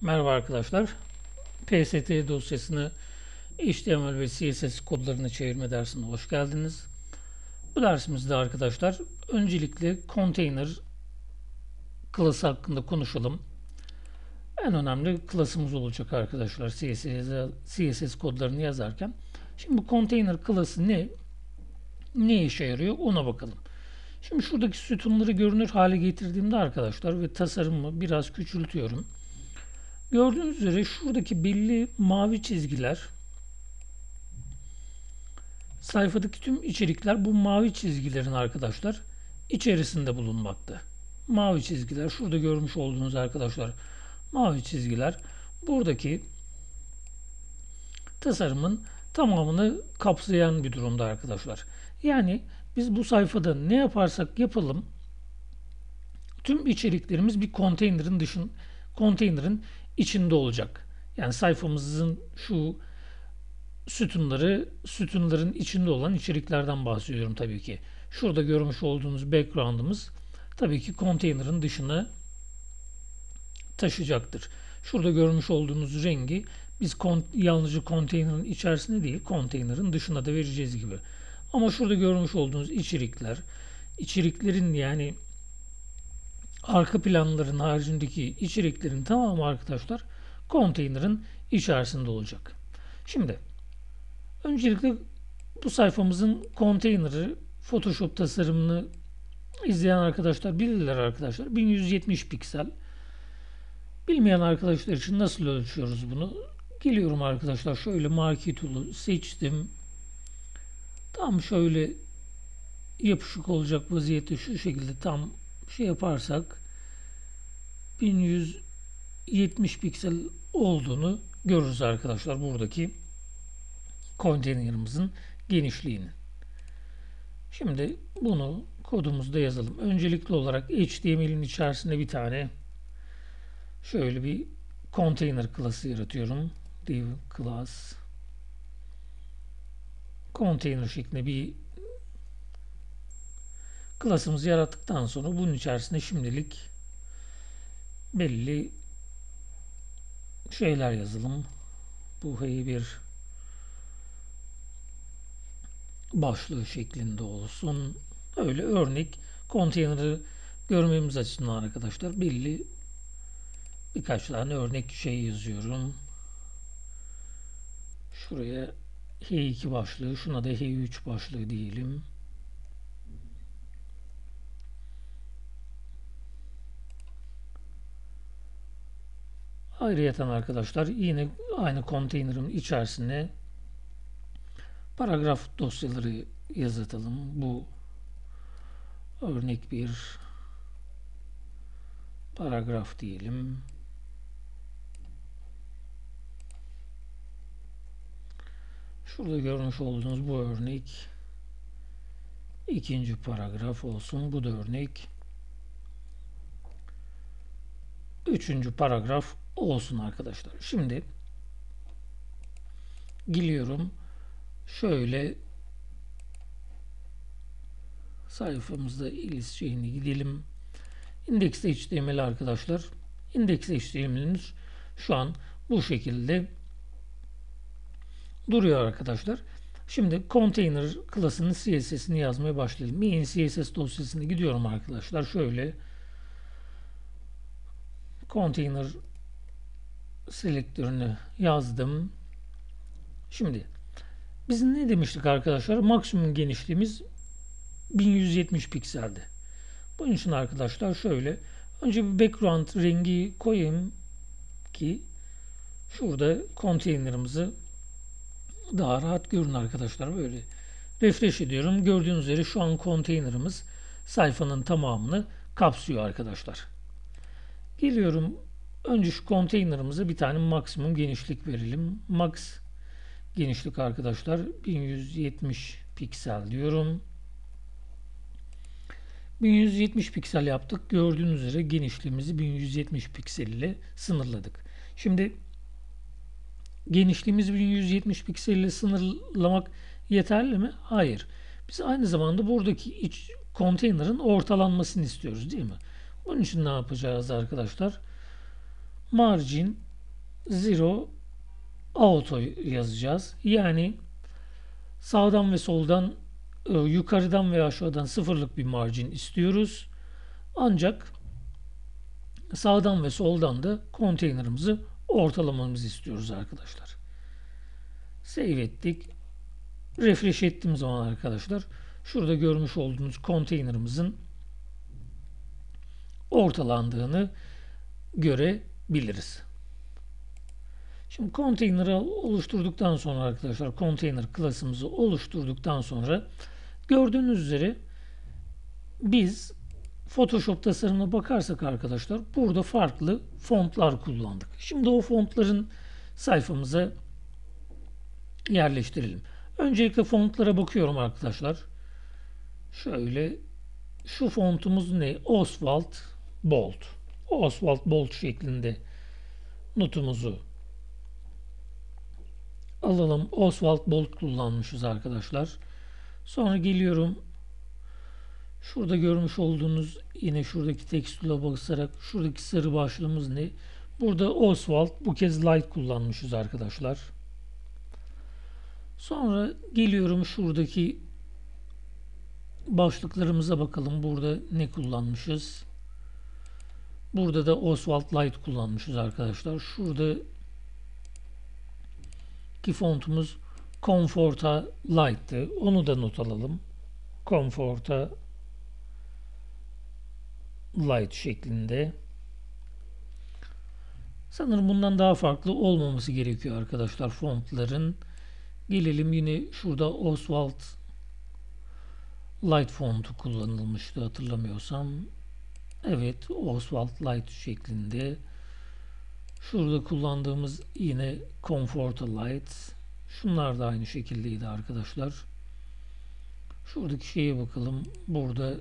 Merhaba arkadaşlar. PST dosyasını HTML ve CSS kodlarını çevirme dersine hoş geldiniz. Bu dersimizde arkadaşlar öncelikle container klası hakkında konuşalım. En önemli klasımız olacak arkadaşlar CSS kodlarını yazarken. Şimdi bu container klası ne? Ne işe yarıyor? Ona bakalım. Şimdi şuradaki sütunları görünür hale getirdiğimde arkadaşlar ve tasarımı biraz küçültüyorum. Gördüğünüz üzere şuradaki belli mavi çizgiler, sayfadaki tüm içerikler bu mavi çizgilerin arkadaşlar içerisinde bulunmakta. Mavi çizgiler, şurada görmüş olduğunuz arkadaşlar mavi çizgiler buradaki tasarımın tamamını kapsayan bir durumda arkadaşlar. Yani biz bu sayfada ne yaparsak yapalım tüm içeriklerimiz bir konteynerin içinde olacak. Yani sayfamızın şu sütunların içinde olan içeriklerden bahsediyorum tabii ki. Şurada görmüş olduğunuz background'ımız tabii ki konteynerin dışına taşıyacaktır. Şurada görmüş olduğunuz rengi biz yalnızca konteynerin içerisinde değil, konteynerin dışına da vereceğiz gibi. Ama şurada görmüş olduğunuz içeriklerin yani arka planların haricindeki içeriklerin tamamı arkadaşlar konteynerin içerisinde olacak. Şimdi öncelikle bu sayfamızın konteyneri Photoshop tasarımını izleyen arkadaşlar bilirler arkadaşlar. 1170 piksel. Bilmeyen arkadaşlar için nasıl ölçüyoruz bunu? Geliyorum arkadaşlar şöyle marquee tool'u seçtim. Tam şöyle yapışık olacak vaziyette şu şekilde tam şey yaparsak 1170 piksel olduğunu görürüz arkadaşlar buradaki konteynerimizin genişliğini. Şimdi bunu kodumuzda yazalım. Öncelikli olarak HTML'in içerisinde bir tane şöyle bir container klası yaratıyorum. Div class container şeklinde bir klasımızı yarattıktan sonra bunun içerisinde şimdilik belli şeyler yazalım. Bu H1 başlığı şeklinde olsun. Öyle örnek konteyneri görmemiz açısından arkadaşlar belli birkaç tane örnek şey yazıyorum. Şuraya H2 başlığı, şuna da H3 başlığı diyelim. Ayrıyeten arkadaşlar yine aynı konteynerin içerisine paragraf dosyaları yazalım. Bu örnek bir paragraf diyelim. Şurada görmüş olduğunuz bu örnek ikinci paragraf olsun. Bu da örnek üçüncü paragraf olsun arkadaşlar. Şimdi geliyorum. Şöyle sayfamızda ilis şeyine gidelim. Index.html arkadaşlar. Index.html'imiz şu an bu şekilde duruyor arkadaşlar. Şimdi container klasının CSS'ini yazmaya başlayalım. Main CSS dosyasına gidiyorum arkadaşlar. Şöyle container selektörünü yazdım. Şimdi biz ne demiştik arkadaşlar? Maksimum genişliğimiz 1170 pikseldi. Bunun için arkadaşlar şöyle önce bir background rengi koyayım ki şurada konteynerimizi daha rahat görün arkadaşlar. Böyle refresh ediyorum. Gördüğünüz üzere şu an konteynerimiz sayfanın tamamını kapsıyor arkadaşlar. Geliyorum. Önce şu konteynerimize bir tane maksimum genişlik verelim. Max genişlik arkadaşlar 1170 piksel diyorum. 1170 piksel yaptık. Gördüğünüz üzere genişliğimizi 1170 piksel ile sınırladık. Şimdi genişliğimizi 1170 piksel ile sınırlamak yeterli mi? Hayır. Biz aynı zamanda buradaki iç konteynerin ortalanmasını istiyoruz değil mi? Bunun için ne yapacağız arkadaşlar? Margin zero auto yazacağız. Yani sağdan ve soldan, yukarıdan ve aşağıdan sıfırlık bir margin istiyoruz. Ancak sağdan ve soldan da konteynerimizi ortalamamızı istiyoruz arkadaşlar. Save ettik. Refresh ettiğim zaman arkadaşlar şurada görmüş olduğunuz konteynerimizin ortalandığını görebiliriz. Şimdi konteyner'ı oluşturduktan sonra arkadaşlar, konteyner klasımızı oluşturduktan sonra gördüğünüz üzere biz Photoshop tasarımına bakarsak arkadaşlar burada farklı fontlar kullandık. Şimdi o fontların sayfamıza yerleştirelim. Öncelikle fontlara bakıyorum arkadaşlar. Şöyle, şu fontumuz ne? Oswald Bold. Oswald Bold şeklinde notumuzu alalım. Oswald Bold kullanmışız arkadaşlar. Sonra geliyorum. Şurada görmüş olduğunuz, yine şuradaki tekstüle basarak şuradaki sarı başlığımız ne? Burada Oswald, bu kez light kullanmışız arkadaşlar. Sonra geliyorum şuradaki başlıklarımıza bakalım. Burada ne kullanmışız? Burada da Oswald light kullanmışız arkadaşlar. Şuradaki fontumuz Comforta light'tı. Onu da not alalım. Comforta light şeklinde. Sanırım bundan daha farklı olmaması gerekiyor arkadaşlar fontların. Gelelim yine şurada Oswald light fontu kullanılmıştı hatırlamıyorsam. Evet, Oswald light şeklinde. Şurada kullandığımız yine Comforta light. Şunlar da aynı şekildeydi arkadaşlar. Şuradaki şeye bakalım. Burada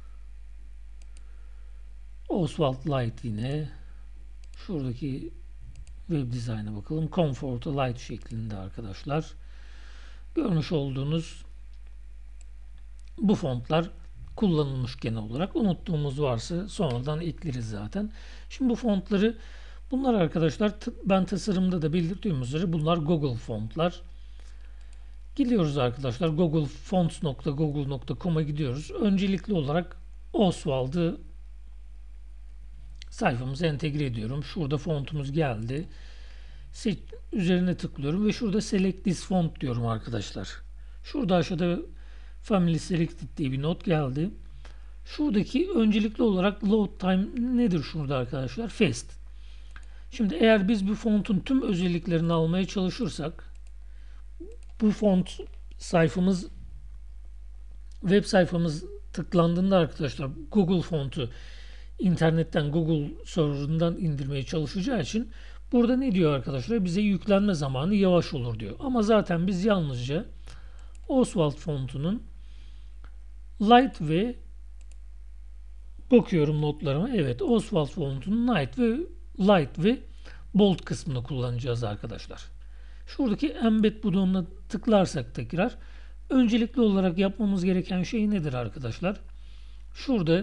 Oswald light yine. Şuradaki web design'a bakalım. Comforta light şeklinde arkadaşlar. Görmüş olduğunuz bu fontlar kullanılmış genel olarak. Unuttuğumuz varsa sonradan ekleriz zaten. Şimdi bu fontları, bunlar arkadaşlar ben tasarımda da belirttiğim üzere bunlar Google fontlar. Gidiyoruz arkadaşlar. googlefonts.google.com'a gidiyoruz. Öncelikli olarak Oswald'ı sayfamıza entegre ediyorum. Şurada fontumuz geldi. Üzerine tıklıyorum ve şurada Select this font diyorum arkadaşlar. Şurada aşağıda Family Selected diye bir not geldi. Şuradaki öncelikli olarak load time nedir şurada arkadaşlar? Fast. Şimdi eğer biz bu fontun tüm özelliklerini almaya çalışırsak, bu font sayfamız, web sayfamız tıklandığında arkadaşlar Google fontu internetten, Google serverından indirmeye çalışacağı için burada ne diyor arkadaşlar? Bize yüklenme zamanı yavaş olur diyor. Ama zaten biz yalnızca Oswald fontunun light ve bakıyorum notlarıma. Evet, Oswald fontunun light ve bold kısmını kullanacağız arkadaşlar. Şuradaki embed butonuna tıklarsak tekrar öncelikli olarak yapmamız gereken şey nedir arkadaşlar? Şurada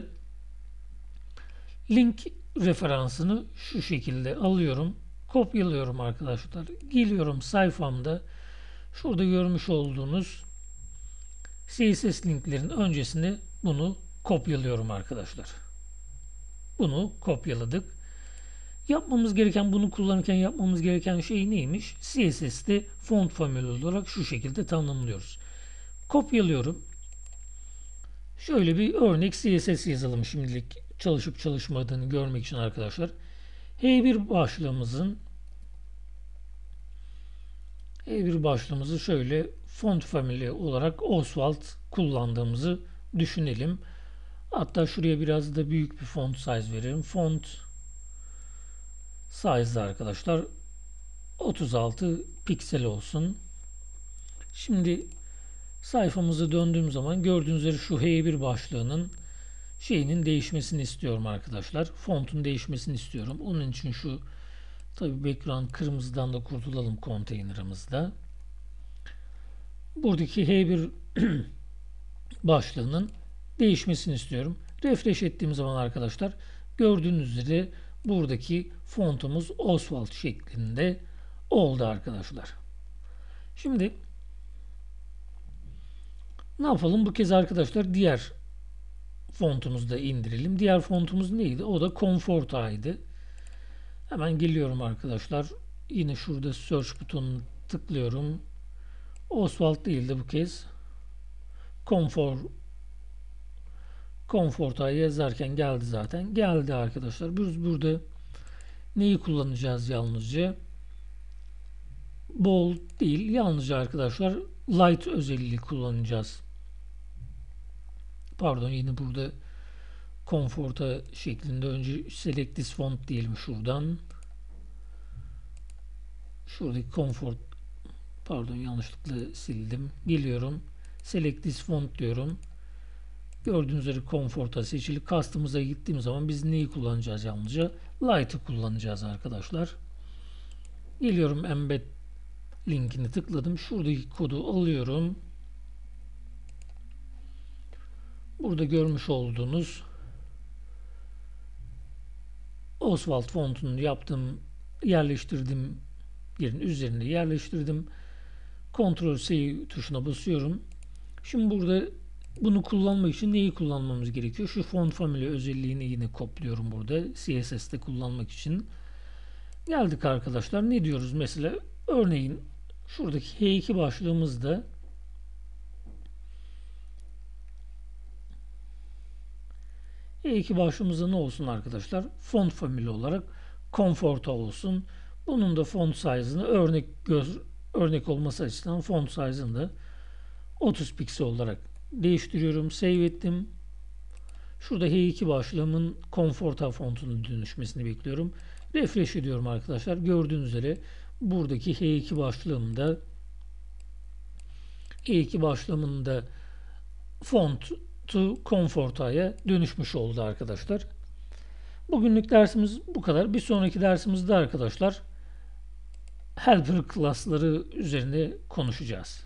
link referansını şu şekilde alıyorum. Kopyalıyorum arkadaşlar. Geliyorum sayfamda. Şurada görmüş olduğunuz CSS linklerin öncesine bunu kopyalıyorum arkadaşlar. Bunu kopyaladık. Yapmamız gereken, bunu kullanırken yapmamız gereken şey neymiş? CSS'te font family olarak şu şekilde tanımlıyoruz. Kopyalıyorum. Şöyle bir örnek CSS yazalım şimdilik, çalışıp çalışmadığını görmek için arkadaşlar. H1 başlığımızı şöyle font family olarak Oswald kullandığımızı düşünelim. Hatta şuraya biraz da büyük bir font size verelim. Font size arkadaşlar 36 piksel olsun. Şimdi sayfamıza döndüğüm zaman gördüğünüz üzere şu H1 başlığının değişmesini istiyorum arkadaşlar. Fontun değişmesini istiyorum. Onun için şu tabi background kırmızıdan da kurtulalım konteynerimizde. Buradaki H1 başlığının değişmesini istiyorum. Refresh ettiğim zaman arkadaşlar gördüğünüz üzere buradaki fontumuz Oswald şeklinde oldu arkadaşlar. Şimdi ne yapalım? Bu kez arkadaşlar diğer fontumuzu da indirelim. Diğer fontumuz neydi? O da Comforta'ydı. Hemen geliyorum arkadaşlar. Yine şurada search butonuna tıklıyorum. Oswald değildi bu kez. Comfort'a yazarken geldi zaten. Geldi arkadaşlar. Biz burada neyi kullanacağız yalnızca? Bold değil. Yalnızca arkadaşlar light özelliği kullanacağız. Pardon, yine burada Comfort'a şeklinde önce select this font diyelim şuradan. Şuradaki Comfort, pardon yanlışlıkla sildim. Geliyorum. Select this font diyorum. Gördüğünüz üzere Comfort'a seçili. Custom'ıza gittiğim zaman biz neyi kullanacağız yalnızca? Light'ı kullanacağız arkadaşlar. Geliyorum, embed linkini tıkladım. Şuradaki kodu alıyorum. Burada görmüş olduğunuz Oswald fontunu yaptım, yerleştirdim, yerin üzerinde yerleştirdim. Ctrl+C tuşuna basıyorum. Şimdi burada bunu kullanmak için neyi kullanmamız gerekiyor? Şu font family özelliğini yine kopluyorum burada. CSS'te kullanmak için. Geldik arkadaşlar. Ne diyoruz mesela? Örneğin şuradaki H2 başlığımızda H2 başlığımızda ne olsun arkadaşlar? Font family olarak Comforta olsun. Bunun da font size'ını örnek olması açısından font size'ını da 30 piksel olarak değiştiriyorum. Save ettim. Şurada H2 başlığımın Comforta fontunun dönüşmesini bekliyorum. Refresh ediyorum arkadaşlar. Gördüğünüz üzere buradaki H2 başlığımın da font to Comforta'ya dönüşmüş oldu arkadaşlar. Bugünlük dersimiz bu kadar. Bir sonraki dersimizde arkadaşlar helper class'ları üzerine konuşacağız.